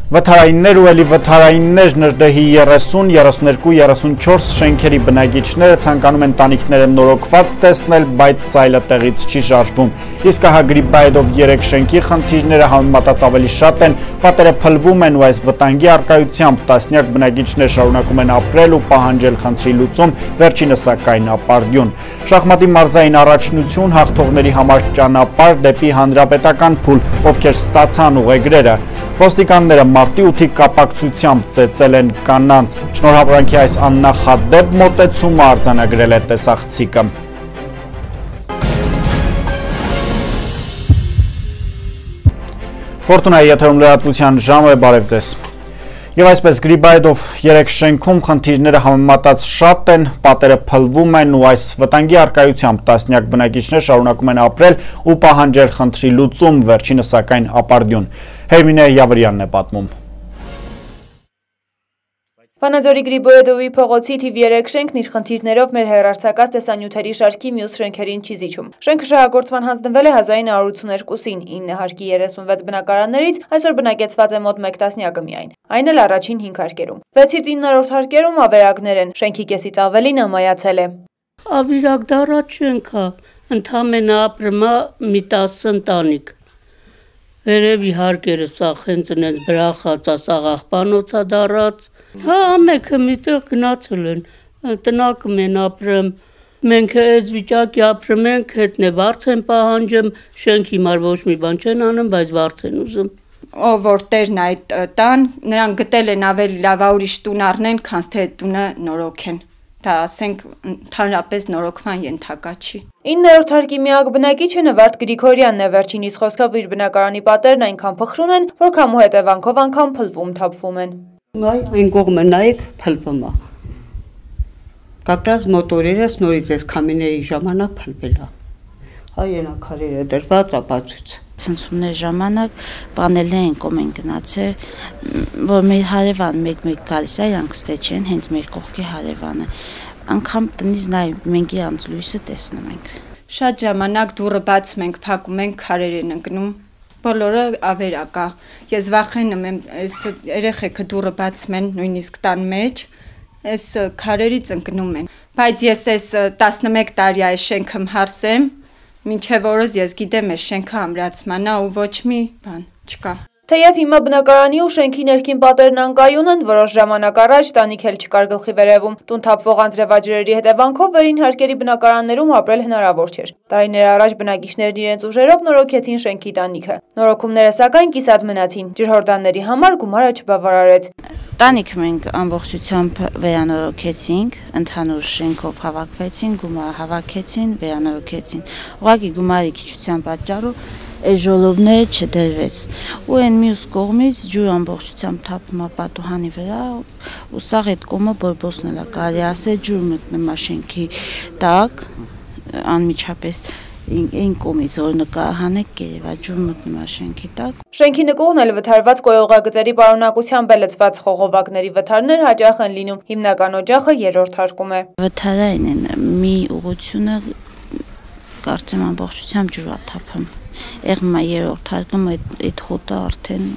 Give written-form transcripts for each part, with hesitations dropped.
Վթարայիններ ու էլի վթարայիններ ՆԺԴ-ի 30, 32, 34 շենքերի բնակիչները ցանկանում են տանիքները նորոգված տեսնել, բայց սայլը տեղից չի շարժվում։ Իսկ ահա Գրիբայեդով 3 շենքի խնդիրները համեմատած ավելի շատ են, պատերը փլվում են ու այս վտանգի առկայությամբ տասնյակ բնակիչներ շարունակում են ապրել ու պահանջել խնդրի լուծում, վերջինս սակայն ապարդյուն։ Շախմատի մարզային առաջնություն հաղթողների համար ճանապարհ դեպի հանրապետական փուլ, ովքեր ստացան ուղեգրերը։ Ոստիկանները մարտի 8-ի կապակցությամբ ծեծել են կանանց։ Շնորհավորանքի այս աննախադեպ մոտեցումը արձանագրել է տեսախցիկը։ Ֆորտունայի եթերում լրատվության ժամը, բարև ձեզ։ Եվ այսպես Գրիբայեդով 3 շենքում խնդիրները համեմատած շատ են, պատերը փլվում են ու այս վտանգի առկայությամբ տասնյակ բնակիչներ շարունակում են ապրել ու պահանջել խնդրի լուծում, վերջինս սակայն ապարդյուն։ Հերմինե Յավրյանն է պատմում։ Վանաձորի Գրիբոյեդովի փողոցի թիվ 3 շենքն իր խնդիրներով մեր հեռարձակած տեսանյութերի շարքի մյուս շենքերին չի զիջում։ Շենքը շահագործման հանձնվել է 1982-ին, 9 հարկի 36 բնակարաններից այսօր բնակեցված է մոտ 1 տասնյակը միայն։ Այն էլ առաջին 5 հարկերում։ 6-ից 9-րդ հարկերում ավերակներ են, շենքի կեսից ավելին ամայացել է։ Ավիրակ դառած շենք է, ընդամենը ապրում է մի 10 ընտանիք։ Վերևի հարկերը սաղ հենց նենց բրախած, սաղ աղբանոցա դառած։ Հա, ամեքը միտեղ գնացել են, տնակում են ապրում, մենք այս վիճակի ապրում ենք, հետն է վարձ են պահանջում, շենք հիմար ոչ մի բան չեն անում, բայց վարձ են ուզում։ Ով որ տերն այդ տան, նրանք գտել են ավելի լավ ուրիշ տուն առնեն, քան թե տունը նորոգեն։ Դա ասենք ընդհանրապես նորոգման ենթակա չի։ 9-րդ հարկի միակ բնակիչը Նվարդ Գրիգորյանն է, վերջինիս խոսքով իր բնակարանի պատերն այնքան փխրուն են, որ քամու հետևանքով անգամ փլվում թափվում են։ Այն կողմը նայեք, փլվում է։ Կապրած մոտորերս նորից այս քամիների ժամանակ փլվել է։ Այնա քարերը դրված ապացույց։ Ցնցումների ժամանակ պանելներ են կոմ են գնացել, որ մեր հարևան մեկ գալիս է, իրանք ստե չեն, հենց մեր կողքի հարևանը։ Անգամ տնից նայ մենք իրանց լույսը տեսնում ենք։ Շատ ժամանակ դուռը բացում ենք, փակում ենք, քարեր են ընկնում։ Բոլորը ավերակ է։ Ես վախենում եմ, այս երեխեքը դուռը բացում են, նույնիսկ տան մեջ, այս քարերից ընկնում են։ Բայց ես այս 11 տարի այս շենքը հարսեմ, մինչև օրս ես գիտեմ այս շենքը ամրացման է ու ոչ մի բան չկա։ Թեև հիմա բնակարանի ու շենքի ներքին պատերն անկայուն են, որոշ ժամանակ առաջ տանիք էլ չկար գլխի վերևում։ Տուն թափվող անձրևաջրերի հետևանքով վերին հարկերի բնակարաններում ապրել հնարավոր չէր։ Տարիներ առաջ բնակիչներն իրենց ուժերով նորոգեցին շենքի տանիքը։ Նորոգումները սակայն կիսատ մնացին, ջրհորդանների համար գումարը չբավարարեց։ Տանիքը մենք ամբողջությամբ վերանորոգեցինք, ընդհանուր շենքով հավաքվեցին, գումարը հավաքեցին, վերանորոգեցին։ Ուղղակի գումարի քիչության պատճառով այս ժոլովները չդրվեց ու այն մյուս կողմից ջուր ամբողջությամբ թափում է պատուհանի վրա ու սաղ այդ կողմը բորբոսն էլ կարելի ասել ջուր մտնում է շենքի տակ անմիջապես այն կողմից որ նկարահանեք կերևա ջուր մտնում է շենքի տակ։ Շենքի նկուղն էլ վթարված կոյողագծերի պարունակությամբ է լցված խողովակների վթարներ հաճախ են լինում, հիմնական օջախը 3-րդ հարկում է։ Վթարային են մի ուղղությունը կարծեմ ամբողջությամբ ջուր է թափում։ Եղնում է 3-րդ հարկում այդ խոտը արդեն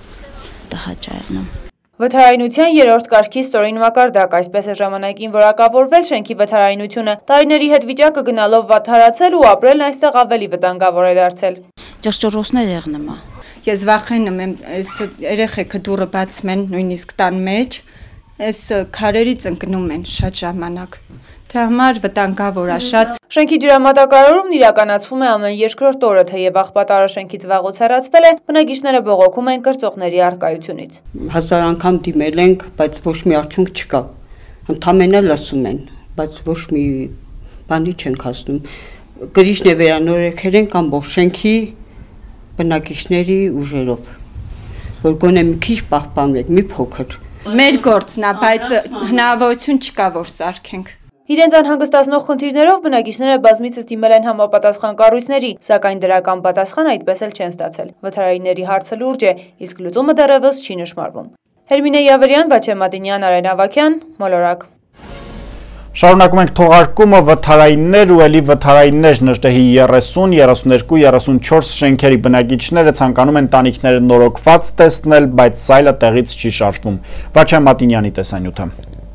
տհաճ Վթարայնության 3-րդ կարգի ստորին մակարդակ, այսպես է ժամանակին որակավորվել շենքի վթարայնությունը, տարիների հետ վիճակը գնալով վթարացել ու ապրելն այստեղ ավելի վտանգավոր է դարձել։ Ճշճռոցներ եղնում է։ Ես վախենում եմ, այս երեխեքը դուռը բացում են, նույնիսկ տան մեջ, այս քարերից ընկնում են շատ ժամանակ։ Դրա համար վտանգավոր է շատ։ Շենքի ջրամատակարարումն իրականացվում է ամեն երկրորդ օրը, թեև աղբատարը շենքից վաղուց հեռացվել է, բնակիչները բողոքում են կրծողների առկայությունից։ 1000 անգամ դիմել ենք, բայց ոչ մի արդյունք չկա։ Ընդամենը լսում են, բայց ոչ մի բանի չենք հասնում։ Գրիչն է վերանորոգել ենք ամբողջ շենքի բնակիչների ուժերով, որ գոնե մի քիչ պահպանվեք, մի փոքր։ Մեր գործն է, բայց հնարավորություն չկա, որ սարքենք։ Իրենց անհանգստացնող խնդիրներով բնակիչները բազմիցս դիմել են համապատասխան կառույցների, սակայն դրական պատասխան այդպես էլ չեն ստացել։ Վթարայինների հարցը լուրջ է, իսկ լուծումը դեռևս չի նշմարվում։ Հերմինե Յավրյան, Վաչե Մատինյան, Արեն Ավագյան, Մոլորակ։ Շարունակում ենք թողարկումը վթարայիններ ու էլի վթարայիններ Նժդեհի 30, 32, 34 շենքերի բնակիչները ցանկանում են տանիքները նորոգված տեսնել, բայց սայլը տեղից չի շարժվում։ Վաչե Մատինյանի տեսանյութը։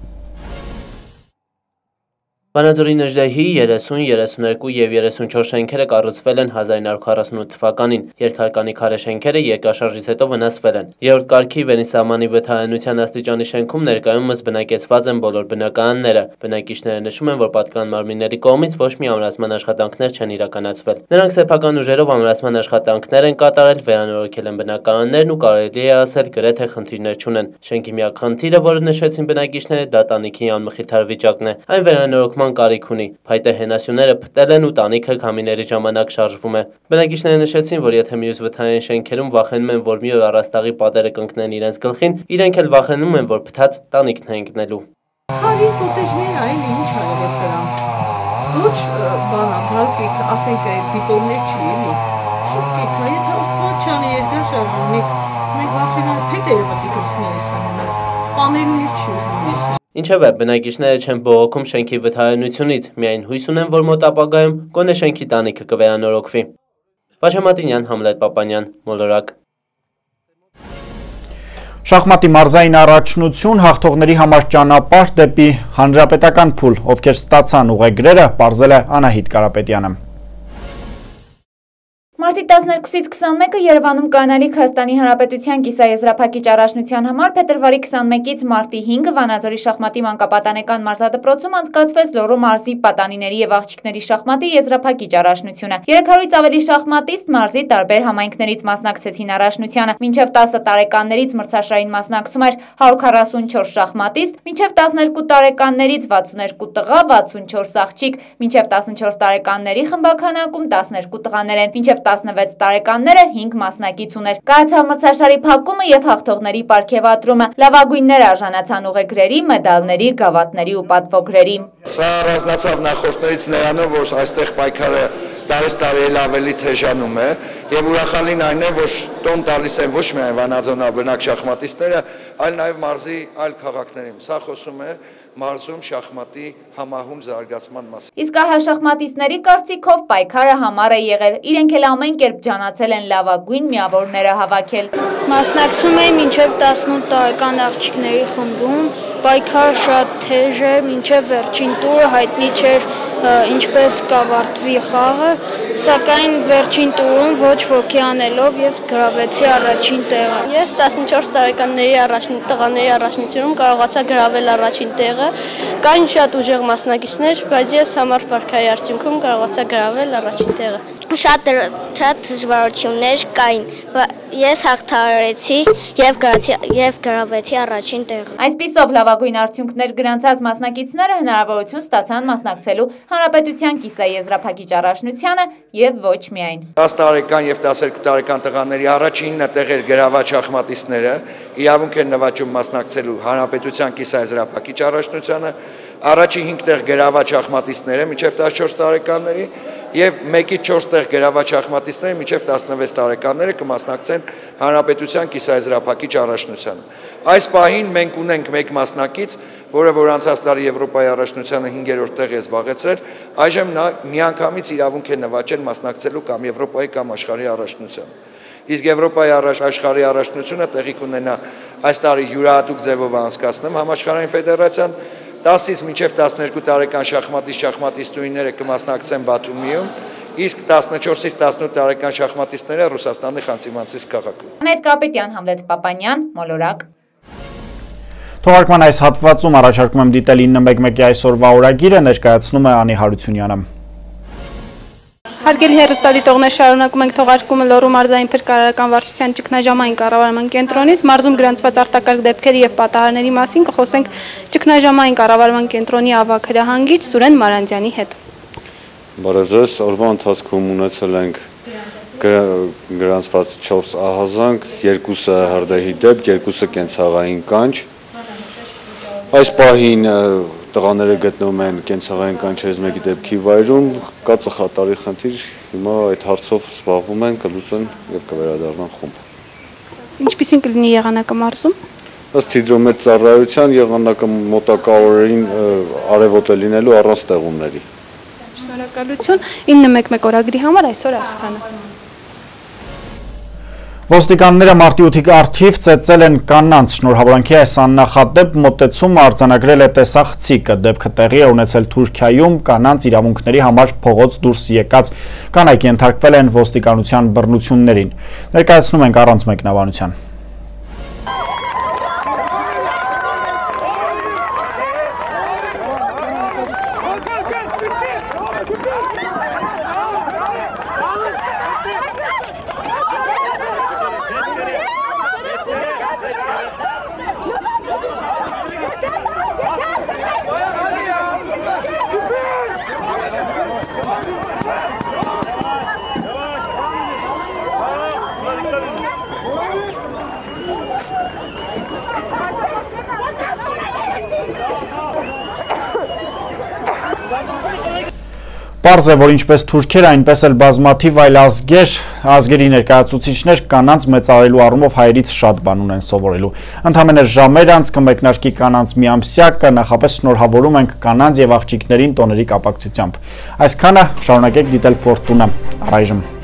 Վանաձորի Նժդեհի 30, 32 և 34 շենքերը կառուցվել են 1948 թվականին, երկհարկանի քարե շենքերը երկրաշարժից հետո վնասվել են։ Երրորդ կարգի Վենիսամանի վթարանության աստիճանի շենքում ներկայումս բնակեցված են բոլոր բնակարանները։ Բնակիչները նշում են, որ պատկան մարմինների կողմից ոչ մի ամրացման աշխատանքներ չեն իրականացվել։ Նրանք սեփական ուժերով ամրացման աշխատանքներ են կատարել, վերանորոգել են բնակարաններն ու կարելի է ասել գրեթե խնդիրներ չունեն։ Շենքի միակ խնդիրը, որը նշեցին բնակիչները, դա տանիքի անմխիթար վիճակն է։ Այն վերանորոգման կարիք ունի։ Փայտե հենասյուները փտել են ու տանիքը քամիների ժամանակ շարժվում է։ Բնակիչները նշեցին, որ եթե մյուս վթարային շենքերում վախենում են, որ մի օր առաստաղի պատերը կընկնեն իրենց գլխին, իրենք էլ վախենում են, որ փտած տանիքն է ընկնելու։ Քարի կոտեջներ այլ ինչ արել է սրանց։ Ոչ բանա, բալկիկ, ասենք բիտոններ չի էլի։ Շուտիկ, եթե Աստված չանի երկար շարժում, մենք վախենալ փետերը պետք է գտնի սրանալ։ Պաներներ չի ուզում։ Ինչևէ, բնակիչները չեն բողոքում շենքի վթարանությունից, միայն հույս ունեն, որ մոտ ապագայում գոնե շենքի տանիքը կվերանորոգվի։ Վաչե Մատինյան, Համլետ Պապանյան, Մոլորակ։ Շախմատի մարզային առաջնություն, հաղթողների համար ճանապարհ դեպի հանրապետական փուլ, ովքեր ստացան ուղեգրերը, պարզել է Անահիտ Կարապետյանը։ Մարտի 12-ից 21-ը Երևանում կանալիք Հայաստանի Հանրապետության կիսաեզրափակիչ առաջնության համար փետրվարի 21-ից մարտի 5-ը Վանաձորի շախմատի մանկապատանեկան մարզադպրոցում անցկացվեց Լոռու մարզի պատանիների և աղջիկների շախմատի եզրափակիչ առաջնությունը։ 300-ից ավելի շախմատիստ մարզի տարբեր համայնքներից մասնակցեցին առաջնությանը։ Մինչև 10 տարեկաններից մրցաշարին մասնակցում էր 144 շախմատիստ, մինչև 12 տարեկաններից 62 տղա, 64 աղջիկ, մինչև 14 տարեկանների խմբաքանակում 12 տղաներ են, մինչև 16 տարեկանները 5 մասնակից ուներ։ Կայացավ մրցաշարի փակումը և հաղթողների պարգևատրումը։ Լավագույնները արժանացան ուղեգրերի, մեդալների, գավաթների ու պատվոգրերի։ Սա առանձնացավ նախորդներից նրանով, որ այստեղ պայքարը տարի ավելի թեժանում է եւ ուրախալին այն է, որ տոն տալիս են ոչ միայն Վանաձորի բնակ շախմատիստները, այլ նաեւ մարզի այլ քաղաքներին։ Սա խոսում է մարզում շախմատի համահուն զարգացման մասին։ Իսկ ահա շախմատիստների կարծիքով պայքարը համառ է եղել։ Իրենք էլ ամեն կերպ ջանացել են լավագույն միավորները հավաքել։ Մասնակցում էին մինչև 18 տարեկան աղջիկների խմբում, պայքարը շատ թեժ էր, մինչև վերջին տուրը հայտնի չէր ինչպես կավարտվի խաղը, սակայն վերջին տուրում ոչ ոքի անելով ես գրավեցի առաջին տեղը։ Ես 14 տարեկանների տղաների առաջնությունում կարողացա գրավել առաջին տեղը, կային շատ ուժեղ մասնակիցներ, բայց ես համառ պայքարի արդյունքում կարողացա գրավել առաջին տեղը։ Շատ դժվարություններ կային, ես հաղթահարեցի և գրավեցի առաջին տեղը։ Այսպիսով լավագույն արդյունքներ գրանցած մասնակիցները հնարավորություն ստացան մասնակցելու Հանրապետության կիսաեզրափակիչ առաջնությանը և ոչ միայն։ 10 տարեկան և 12 տարեկան տղաների առաջինը տեղեր գրաված շախմատիստները իրավունք են նվաճում մասնակցելու Հանրապետության կիսաեզրափակիչ առաջնությանը, առաջի 5 տեղ գրաված շախմատիստները մինչև 14 տարեկանների և 1-ից 4 տեղ գրաված շախմատիստները մինչև 16 տարեկանները կմասնակցեն Հանրապետության կիսաեզրափակիչ առաջնությանը։ Այս պահին մենք ունենք մեկ մասնակից, որը որ անցած տարի Եվրոպայի առաջնությանը 5-րդ տեղ է զբաղեցրել, այժմ նա միանգամից իրավունք է նվաճել մասնակցելու կամ Եվրոպայի կամ աշխարհի առաջնությանը։ Իսկ Եվրոպայի աշխարհի առաջնությունը տեղի կունենա այս տարի յուրահատուկ ձևով անցկացնում համաշխարհային ֆեդերացիան 10-ից մինչև 12 տարեկան շախմատիստուհիները կմասնակցեն Բաթումիում, իսկ 14-ից 18 տարեկան շախմատիստները Ռուսաստանի Խանցի-Մանցիսկ քաղաքում։ Անահիտ Կարապետյան, Համլետ Պապանյան, Մոլորակ։ Թողարկման այս հատվածում առաջարկում եմ դիտել 911-ի այսօրվա օրագիրը, ներկայացնում է Անի Հարությունյանը։ Հարգելի հեռուստադիտողներ, շարունակում ենք թողարկումը Լոռու մարզային փրկարարական վարչության ճգնաժամային կառավարման կենտրոնից, մարզում գրանցված արտակարգ դեպքերի և պատահարների մասին կխոսենք ճգնաժամային կառավարման կենտրոնի ավագ հրահանգիչ Սուրեն Մարանդյանի հետ։ Բարև ձեզ, օրվա ընթացքում ունեցել ենք գրանցված 4 ահազանգ, 2-ը հրդեհի դեպք, 2-ը կենցաղային կանչ։ Այս պահին տղաները գտնվում են կենցաղային կանչերից մեկի դեպքի վայրում, կա ծխատարի խնդիր, հիմա այդ հարցով զբաղվում են, կլուծեն և կվերադառնան խումբ։ Ինչպիսին կլինի եղանակը մարզում։ ըստ հիդրոմետ ծառայության եղանակը մոտակա օրերին արևոտ է լինելու առանց տեղումների։ Շնորհակալություն 911 օրագրի համար այսօր այսքանը։ Ոստիկանները մարտի 8-ի առթիվ ծեծել են կանանց շնորհավորանքի այս աննախադեպ մոտեցումը արձանագրել է տեսախցիկը, դեպքը տեղի է ունեցել Թուրքիայում կանանց իրավունքների համար փողոց դուրս եկած կանայք ենթարկվել են ոստիկանության բռնություններին։ Ներկայացնում ենք առանց մեկնաբանության։ Պարզ է, որ ինչպես թուրքեր, այնպես էլ բազմաթիվ այլ ազգերի ներկայացուցիչներ կանանց մեծարելու առումով հայերից շատ բան ունեն սովորելու։ Ընդամենը ժամեր անց կմեկնարկի կանանց միամսյակը, նախապես շնորհավորում ենք կանանց եւ աղջիկներին տոների կապակցությամբ։ Այսքանը շարունակեք դիտել Ֆորտունա, առայժմ